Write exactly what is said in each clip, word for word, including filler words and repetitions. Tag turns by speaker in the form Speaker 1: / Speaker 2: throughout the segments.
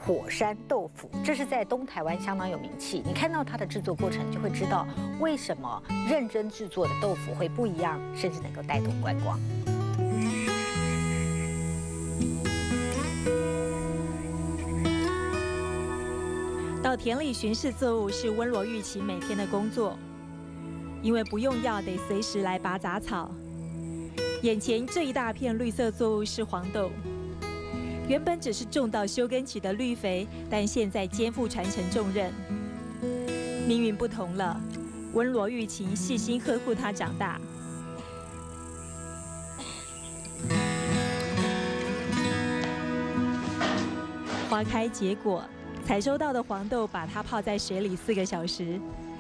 Speaker 1: 火山豆腐，这是在东台湾相当有名气。你看到它的制作过程，就会知道为什么认真制作的豆腐会不一样，甚至能够带动观光。
Speaker 2: 到田里巡视作物是温罗玉琪每天的工作，因为不用药，得随时来拔杂草。眼前这一大片绿色作物是黄豆。 原本只是种到休耕期的绿肥，但现在肩负传承重任。命运不同了，温罗玉琴细心呵护它长大。花开结果，采收到的黄豆把它泡在水里四个小时。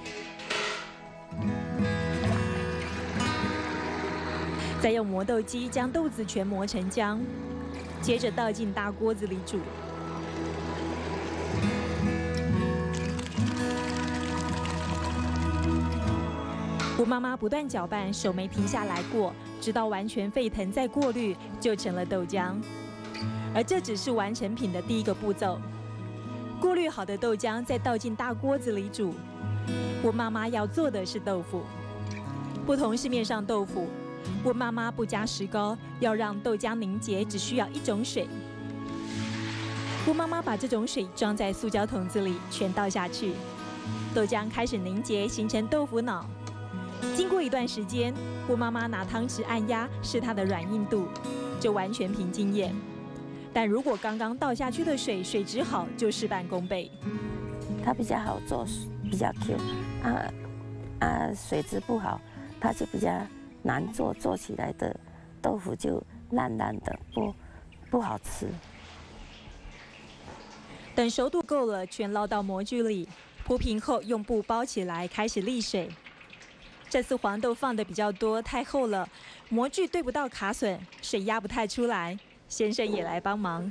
Speaker 2: 再用磨豆机将豆子全磨成浆。 接着倒进大锅子里煮。吴妈妈不断搅拌，手没停下来过，直到完全沸腾再过滤，就成了豆浆。而这只是完成品的第一个步骤。过滤好的豆浆再倒进大锅子里煮。吴妈妈要做的是豆腐，不同是面上豆腐。 温妈妈不加石膏，要让豆浆凝结，只需要一种水。温妈妈把这种水装在塑胶桶子里，全倒下去，豆浆开始凝结，形成豆腐脑。经过一段时间，温妈妈拿汤匙按压，试它的软硬度，就完全凭经验。但如果刚刚倒下去的水水质好，就事半功倍。
Speaker 3: 它比较好做，比较 Q， 啊啊，水质不好，它就比较。 难做，做起来的豆腐就烂烂的，不不好吃。
Speaker 2: 等熟度够了，全捞到模具里，铺平后用布包起来，开始沥水。这次黄豆放的比较多，太厚了，模具对不到卡榫，水压不太出来。先生也来帮忙，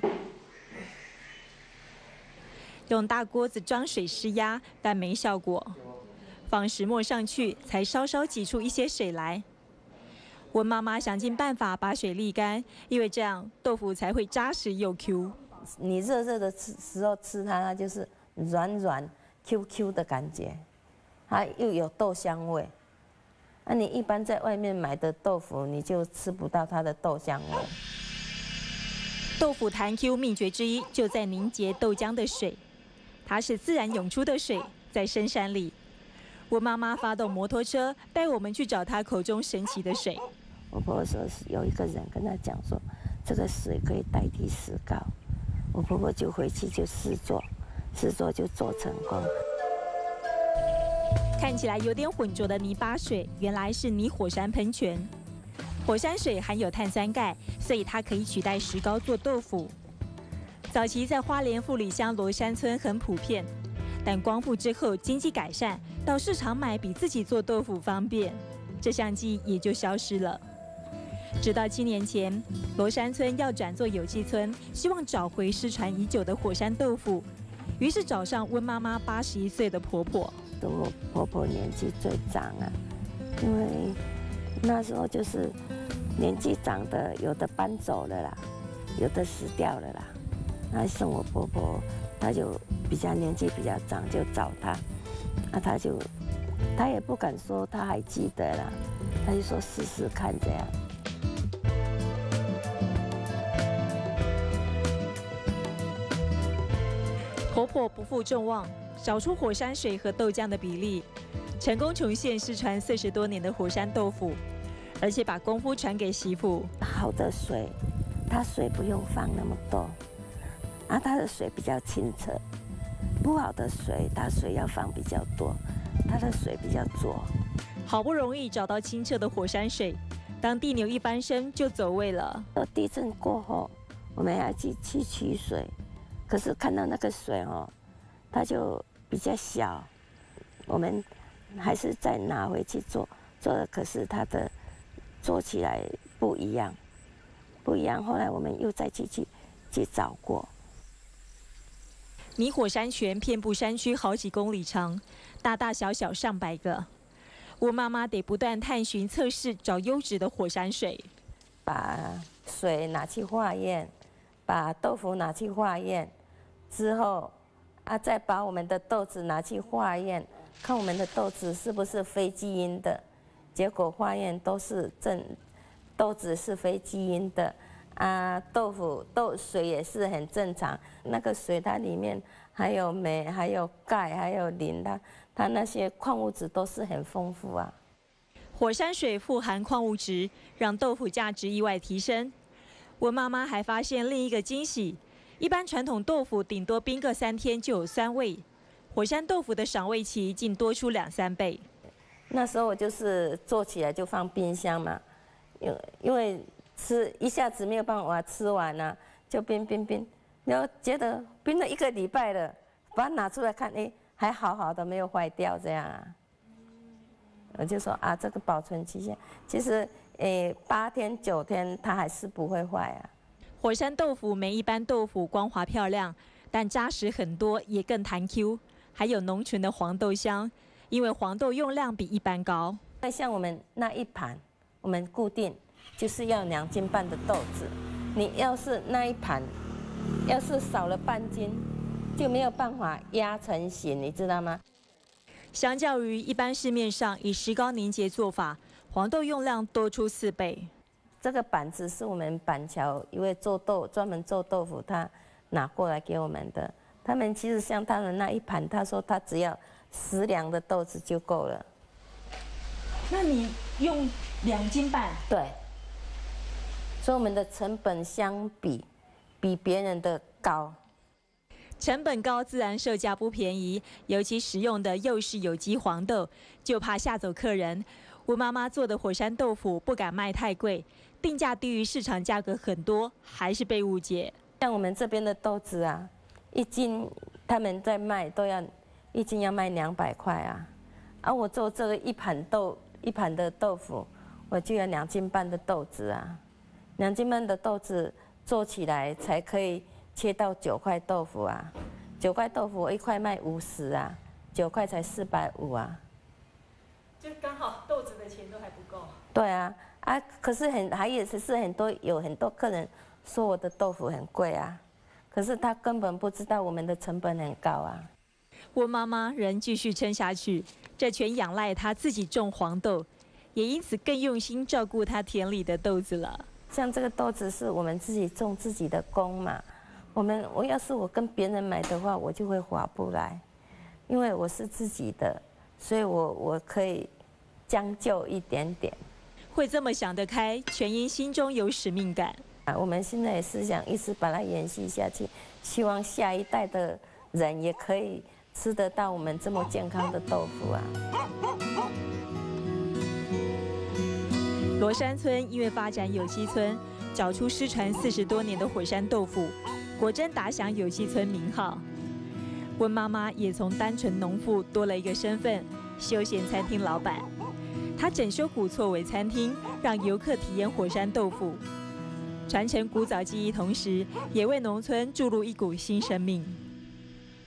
Speaker 2: 用大锅子装水施压，但没效果。放石磨上去，才稍稍挤出一些水来。 温妈妈想尽办法把水沥干，因为这样豆腐才会扎实又 Q。
Speaker 3: 你热热的吃时候吃它，它就是软软 Q Q 的感觉，它又有豆香味。那、啊、你一般在外面买的豆腐，你就吃不到它的豆香味。
Speaker 2: 豆腐弹 Q 秘诀之一就在凝结豆浆的水，它是自然涌出的水，在深山里。温妈妈发动摩托车带我们去找她口中神奇的水。
Speaker 3: 我婆婆说是有一个人跟她讲说，这个水可以代替石膏。我婆婆就回去就试做，试做就做成功。
Speaker 2: 看起来有点浑浊的泥巴水，原来是泥火山喷泉。火山水含有碳酸钙，所以它可以取代石膏做豆腐。早期在花莲富里乡罗山村很普遍，但光复之后经济改善，到市场买比自己做豆腐方便，这项技艺也就消失了。 直到七年前，罗山村要转做有机村，希望找回失传已久的火山豆腐，于是找上温妈妈八十一岁的婆婆。
Speaker 3: 我婆婆年纪最长啊，因为那时候就是年纪长的，有的搬走了啦，有的死掉了啦。那剩我婆婆，她就比较年纪比较长，就找她，那、啊、她就她也不敢说她还记得啦，她就说试试看这样。
Speaker 2: 婆婆不负众望，找出火山水和豆浆的比例，成功重现失传四十多年的火山豆腐，而且把功夫传给媳妇。
Speaker 3: 好的水，它水不用放那么多，啊，它的水比较清澈；不好的水，它水要放比较多，它的水比较浊。
Speaker 2: 好不容易找到清澈的火山水，当地牛一翻身就走位了。
Speaker 3: 地震过后，我们要去去取水。 可是看到那个水哦，它就比较小，我们还是再拿回去做，做了可是它的做起来不一样，不一样。后来我们又再去去去找过。
Speaker 2: 泥火山泉遍布山区好几公里长，大大小小上百个。我妈妈得不断探寻测试，找优质的火山水。
Speaker 3: 把水拿去化验，把豆腐拿去化验， 之后啊，再把我们的豆子拿去化验，看我们的豆子是不是非基因的。结果化验都是正，豆子是非基因的，啊，豆腐豆水也是很正常。那个水它里面还有镁，还有钙，还有磷，它它那些矿物质都是很丰富啊。
Speaker 2: 火山水富含矿物质，让豆腐价值意外提升。温妈妈还发现另一个惊喜：一般传统豆腐顶多冰个三天就有酸味，火山豆腐的赏味期竟多出两三倍。
Speaker 3: 那时候我就是做起来就放冰箱嘛，因因为吃一下子没有办法吃完啊，就冰冰冰，然后觉得冰了一个礼拜了，把它拿出来看，哎，还好好的，没有坏掉这样啊。我就说啊，这个保存期限其实，诶，八天九天它还是不会坏啊。
Speaker 2: 火山豆腐没一般豆腐光滑漂亮，但扎实很多，也更弹 Q， 还有浓醇的黄豆香。因为黄豆用量比一般高，
Speaker 3: 那像我们那一盘，我们固定就是要两斤半的豆子。你要是那一盘，要是少了半斤，就没有办法压成型，你知道吗？
Speaker 2: 相较于一般市面上以石膏凝结做法，黄豆用量多出四倍。
Speaker 3: 这个板子是我们板桥一位做豆专门做豆腐，他拿过来给我们的。他们其实像他们那一盘，他说他只要十两的豆子就够了。
Speaker 2: 那你用两斤半？
Speaker 3: 对。所以我们的成本相比比别人的高。
Speaker 2: 成本高，自然售价不便宜，尤其使用的又是有机黄豆，就怕吓走客人。温妈妈做的火山豆腐不敢卖太贵，定价低于市场价格很多，还是被误解。
Speaker 3: 像我们这边的豆子啊，一斤他们在卖都要一斤要卖两百块啊，而、啊、我做这个一盘豆一盘的豆腐，我就要两斤半的豆子啊，两斤半的豆子做起来才可以切到九块豆腐啊，九块豆腐我一块卖五十啊，九块才四百五啊，
Speaker 2: 就刚好豆子的钱都还不够。
Speaker 3: 对啊，啊，可是很还也是是很多有很多客人说我的豆腐很贵啊，可是他根本不知道我们的成本很高啊。
Speaker 2: 温妈妈仍继续撑下去，这全仰赖她自己种黄豆，也因此更用心照顾她田里的豆子了。
Speaker 3: 像这个豆子是我们自己种自己的工嘛，我们我要是我跟别人买的话，我就会划不来，因为我是自己的，所以我我可以将就一点点。
Speaker 2: 会这么想得开，全因心中有使命感。
Speaker 3: 啊，我们现在也是想一直把它延续下去，希望下一代的人也可以吃得到我们这么健康的豆腐啊。
Speaker 2: 罗山村因为发展有机村，找出失传四十多年的火山豆腐，果真打响有机村名号。温妈妈也从单纯农妇多了一个身份——休闲餐厅老板。她整修古厝为餐厅，让游客体验火山豆腐，传承古早技艺，同时也为农村注入一股新生命。